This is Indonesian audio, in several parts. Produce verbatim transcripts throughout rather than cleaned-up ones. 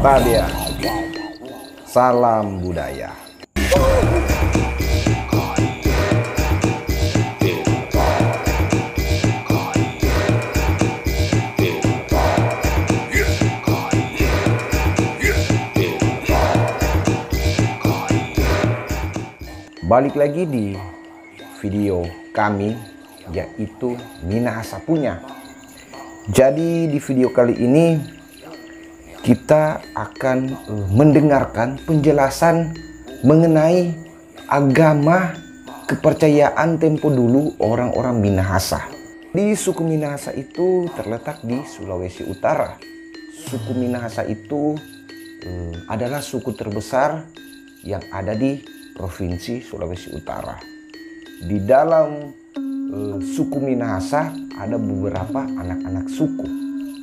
Tadia, salam budaya. Balik lagi di video kami, yaitu Minahasa punya. Jadi di video kali ini kita akan uh, mendengarkan penjelasan mengenai agama kepercayaan tempo dulu orang-orang Minahasa. Di suku Minahasa itu terletak di Sulawesi Utara. Suku Minahasa itu uh, adalah suku terbesar yang ada di Provinsi Sulawesi Utara. Di dalam uh, suku Minahasa ada beberapa anak-anak suku.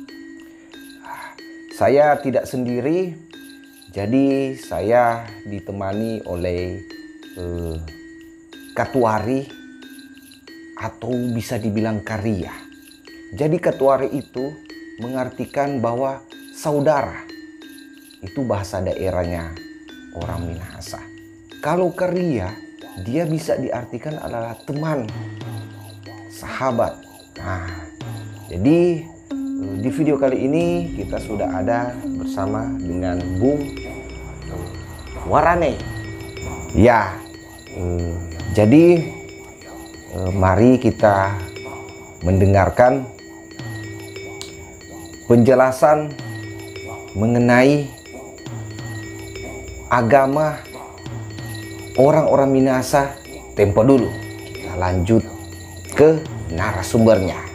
Saya tidak sendiri, jadi saya ditemani oleh uh, Katuari atau bisa dibilang Karya. Jadi Katuari itu mengartikan bahwa saudara, itu bahasa daerahnya orang Minahasa. Kalau Karya, dia bisa diartikan adalah teman, sahabat. Nah, jadi di video kali ini kita sudah ada bersama dengan Bung Warane. Ya, eh, jadi eh, mari kita mendengarkan penjelasan mengenai agama orang-orang Minahasa tempo dulu. Kita lanjut ke narasumbernya.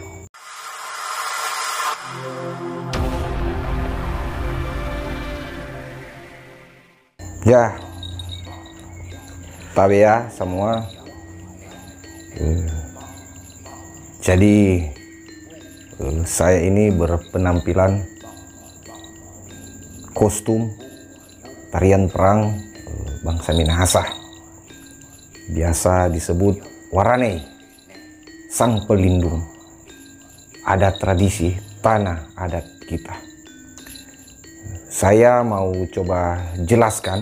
Ya, tahu ya semua. Eh, jadi eh, saya ini berpenampilan kostum tarian perang eh, bangsa Minahasa. Biasa disebut Warane, sang pelindung adat tradisi tanah adat kita. Saya mau coba jelaskan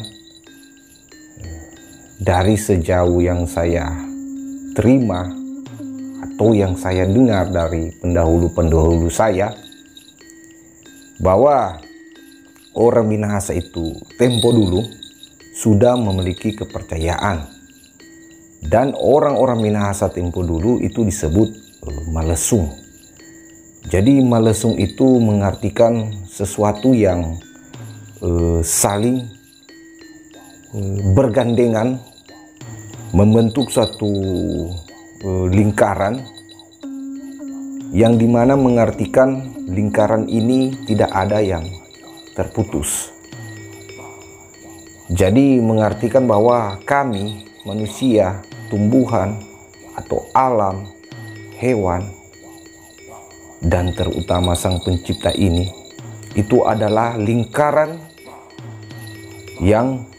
dari sejauh yang saya terima atau yang saya dengar dari pendahulu-pendahulu saya, bahwa orang Minahasa itu tempo dulu sudah memiliki kepercayaan, dan orang-orang Minahasa tempo dulu itu disebut malesung. Jadi malesung itu mengartikan sesuatu yang uh, saling uh, bergandengan membentuk suatu uh, lingkaran, yang dimana mengartikan lingkaran ini tidak ada yang terputus. Jadi mengartikan bahwa kami manusia, tumbuhan atau alam, hewan, dan terutama Sang Pencipta ini, itu adalah lingkaran yang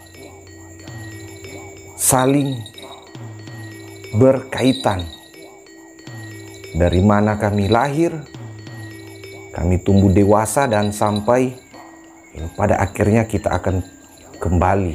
saling berkaitan. Dari mana kami lahir, kami tumbuh dewasa, dan sampai pada akhirnya kita akan kembali.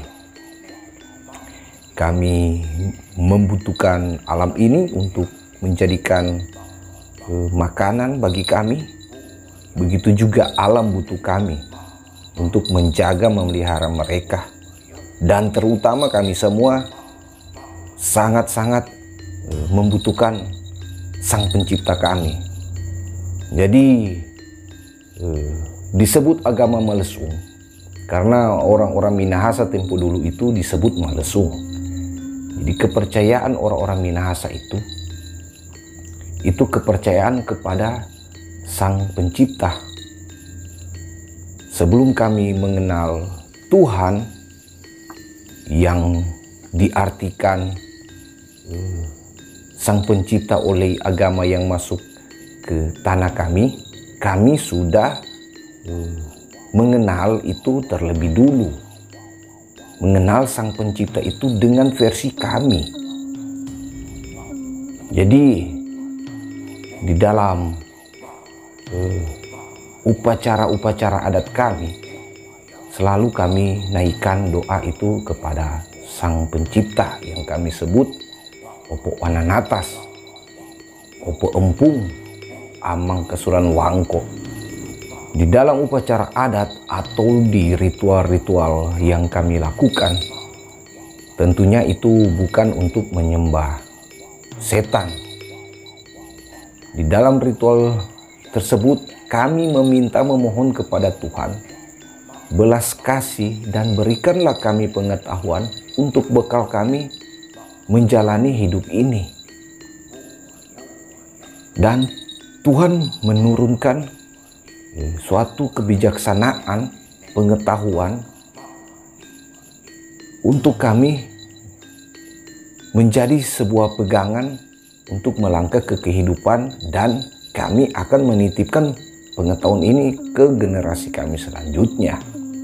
Kami membutuhkan alam ini untuk menjadikan uh, makanan bagi kami. Begitu juga alam butuh kami untuk menjaga, memelihara mereka. Dan terutama kami semua sangat-sangat uh, membutuhkan Sang Pencipta kami. Jadi uh, disebut agama Malesung karena orang-orang Minahasa tempo dulu itu disebut Malesung. Jadi kepercayaan orang-orang Minahasa itu itu kepercayaan kepada Sang Pencipta. Sebelum kami mengenal Tuhan yang diartikan uh, Sang Pencipta oleh agama yang masuk ke tanah kami, kami sudah uh, mengenal itu terlebih dulu. Mengenal Sang Pencipta itu dengan versi kami. Jadi di dalam upacara-upacara uh, adat kami selalu kami naikkan doa itu kepada Sang Pencipta yang kami sebut Opo Wananatas, Opo Empung, Amang Kesuran Wangko. Di dalam upacara adat atau di ritual-ritual yang kami lakukan, tentunya itu bukan untuk menyembah setan. Di dalam ritual tersebut kami meminta memohon kepada Tuhan belas kasih dan berikanlah kami pengetahuan untuk bekal kami menjalani hidup ini. Dan Tuhan menurunkan suatu kebijaksanaan, pengetahuan untuk kami menjadi sebuah pegangan untuk melangkah ke kehidupan, dan kami akan menitipkan pengetahuan ini ke generasi kami selanjutnya.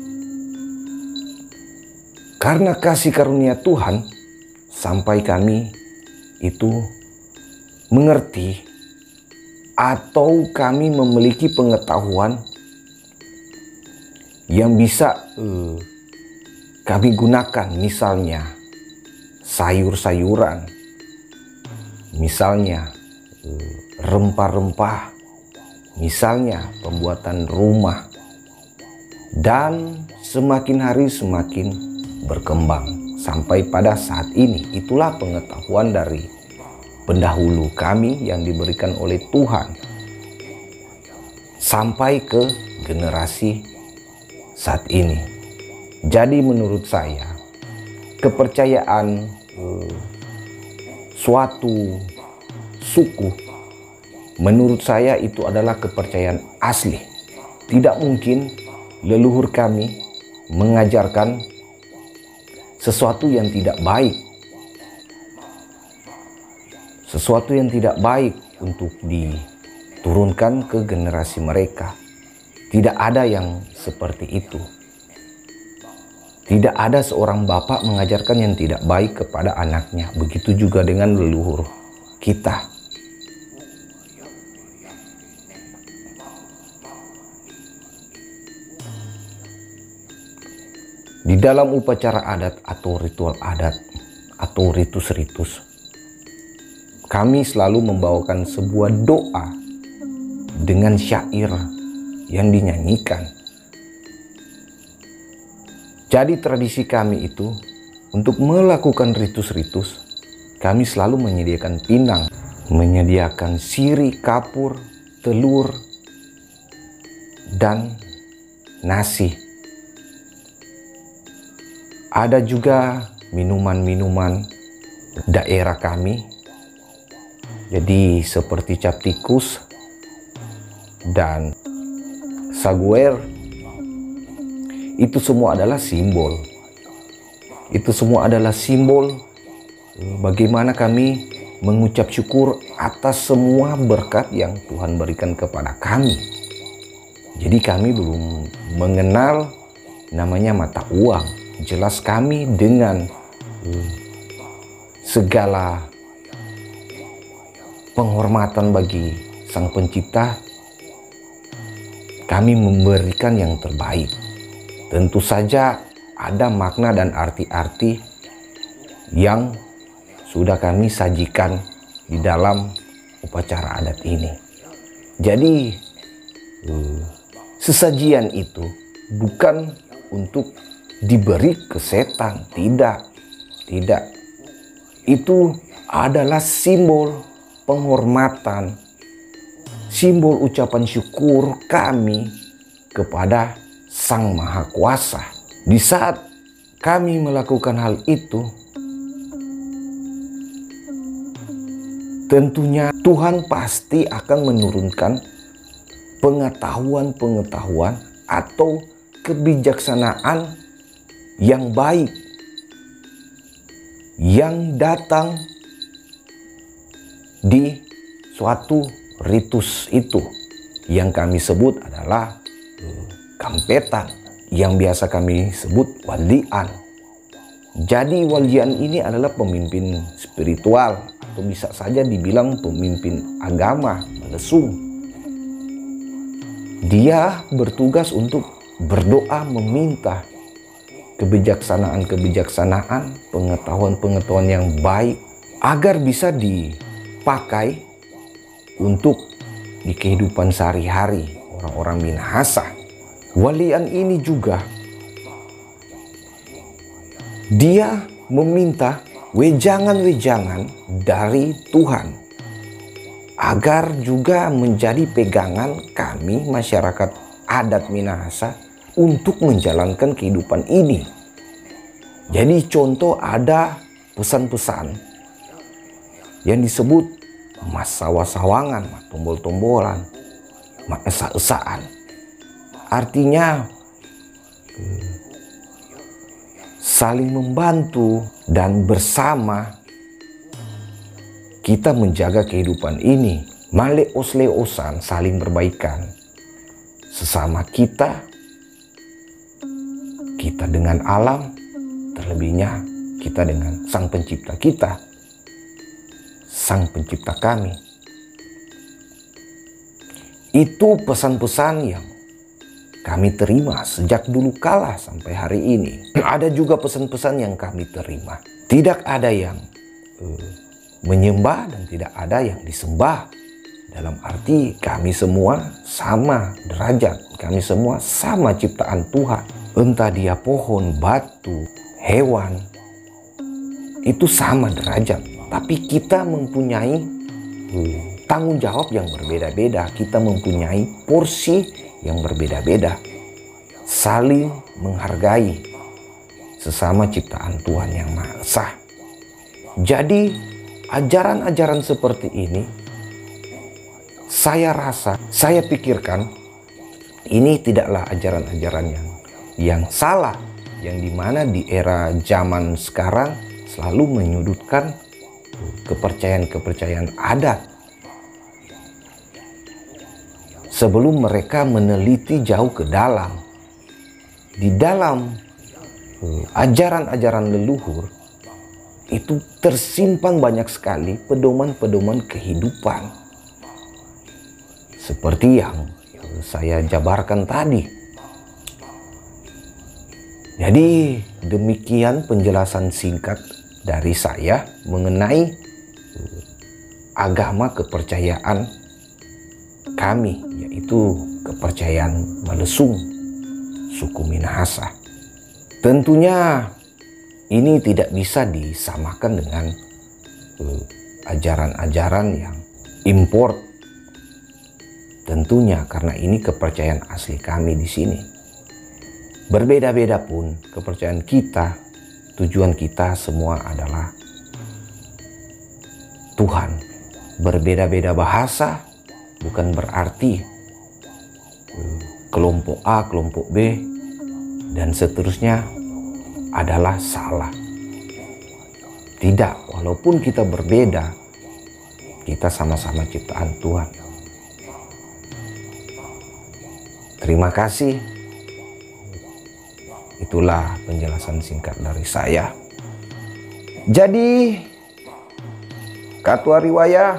Karena kasih karunia Tuhan, sampai kami itu mengerti atau kami memiliki pengetahuan yang bisa uh, kami gunakan, misalnya sayur-sayuran, misalnya uh, rempah-rempah, misalnya pembuatan rumah, dan semakin hari semakin berkembang sampai pada saat ini. Itulah pengetahuan dari pendahulu kami yang diberikan oleh Tuhan sampai ke generasi saat ini. Jadi menurut saya, kepercayaan eh, suatu suku, menurut saya itu adalah kepercayaan asli. Tidak mungkin leluhur kami mengajarkan sesuatu yang tidak baik, sesuatu yang tidak baik untuk diturunkan ke generasi mereka. Tidak ada yang seperti itu. Tidak ada seorang bapak mengajarkan yang tidak baik kepada anaknya. Begitu juga dengan leluhur kita. Di dalam upacara adat atau ritual adat atau ritus-ritus, kami selalu membawakan sebuah doa dengan syair yang dinyanyikan. Jadi tradisi kami itu untuk melakukan ritus-ritus, kami selalu menyediakan pinang, menyediakan sirih, kapur, telur, dan nasi. Ada juga minuman-minuman daerah kami, jadi seperti cap tikus dan saguer. Itu semua adalah simbol. Itu semua adalah simbol bagaimana kami mengucap syukur atas semua berkat yang Tuhan berikan kepada kami. Jadi kami belum mengenal namanya mata uang. Jelas kami dengan segala penghormatan bagi Sang Pencipta, kami memberikan yang terbaik. Tentu saja ada makna dan arti-arti yang sudah kami sajikan di dalam upacara adat ini. Jadi sesajian itu bukan untuk diberi ke setan, tidak, tidak. Itu adalah simbol penghormatan, simbol ucapan syukur kami kepada Sang Maha Kuasa. Di saat kami melakukan hal itu, tentunya Tuhan pasti akan menurunkan pengetahuan-pengetahuan atau kebijaksanaan yang baik yang datang di suatu ritus itu, yang kami sebut adalah kampetan, yang biasa kami sebut walian. Jadi walian ini adalah pemimpin spiritual, atau bisa saja dibilang pemimpin agama, melesung. Dia bertugas untuk berdoa meminta kebijaksanaan-kebijaksanaan, pengetahuan-pengetahuan yang baik agar bisa dipakai untuk di kehidupan sehari-hari orang-orang Minahasa. Walian ini juga dia meminta wejangan-wejangan dari Tuhan agar juga menjadi pegangan kami masyarakat adat Minahasa untuk menjalankan kehidupan ini. Jadi contoh ada pesan-pesan yang disebut mas sawa-sawangan, mas tombol-tombolan, mas esa-esaan. Artinya saling membantu dan bersama kita menjaga kehidupan ini. Maleos-leosan, saling berbaikan sesama kita, kita dengan alam, terlebihnya kita dengan Sang Pencipta kita, Sang Pencipta kami. Itu pesan-pesan yang kami terima sejak dulu kala sampai hari ini. Ada juga pesan-pesan yang kami terima. Tidak ada yang uh, menyembah dan tidak ada yang disembah. Dalam arti kami semua sama derajat, kami semua sama ciptaan Tuhan. Entah dia pohon, batu, hewan, itu sama derajat. Tapi kita mempunyai uh, tanggung jawab yang berbeda-beda. Kita mempunyai porsi yang berbeda-beda. Saling menghargai sesama ciptaan Tuhan yang Maha Esa. Jadi ajaran-ajaran seperti ini, saya rasa, saya pikirkan ini tidaklah ajaran-ajaran yang yang salah, yang dimana di era zaman sekarang selalu menyudutkan kepercayaan-kepercayaan adat sebelum mereka meneliti jauh ke dalam. Di dalam ajaran-ajaran leluhur itu tersimpan banyak sekali pedoman-pedoman kehidupan seperti yang saya jabarkan tadi. Jadi demikian penjelasan singkat dari saya mengenai agama kepercayaan kami, yaitu kepercayaan Malesung, suku Minahasa. Tentunya ini tidak bisa disamakan dengan ajaran-ajaran uh, yang import. Tentunya karena ini kepercayaan asli kami di sini. Berbeda-beda pun kepercayaan kita, tujuan kita semua adalah Tuhan. Berbeda-beda bahasa bukan berarti kelompok A, kelompok B, dan seterusnya adalah salah. Tidak, walaupun kita berbeda, kita sama-sama ciptaan Tuhan. Terima kasih. Itulah penjelasan singkat dari saya. Jadi, Katua Riwaya,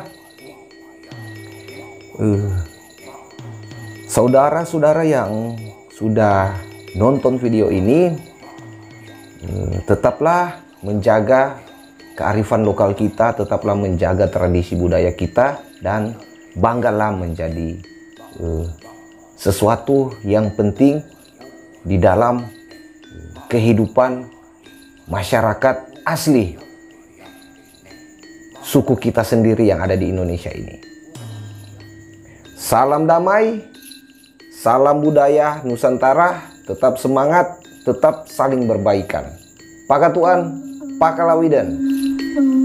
uh, saudara-saudara yang sudah nonton video ini, uh, tetaplah menjaga kearifan lokal kita, tetaplah menjaga tradisi budaya kita, dan banggalah menjadi uh, sesuatu yang penting di dalam kehidupan masyarakat asli suku kita sendiri yang ada di Indonesia ini. Salam damai, salam budaya Nusantara, tetap semangat, tetap saling berbaikan. Pakatuan, Pakalawidan.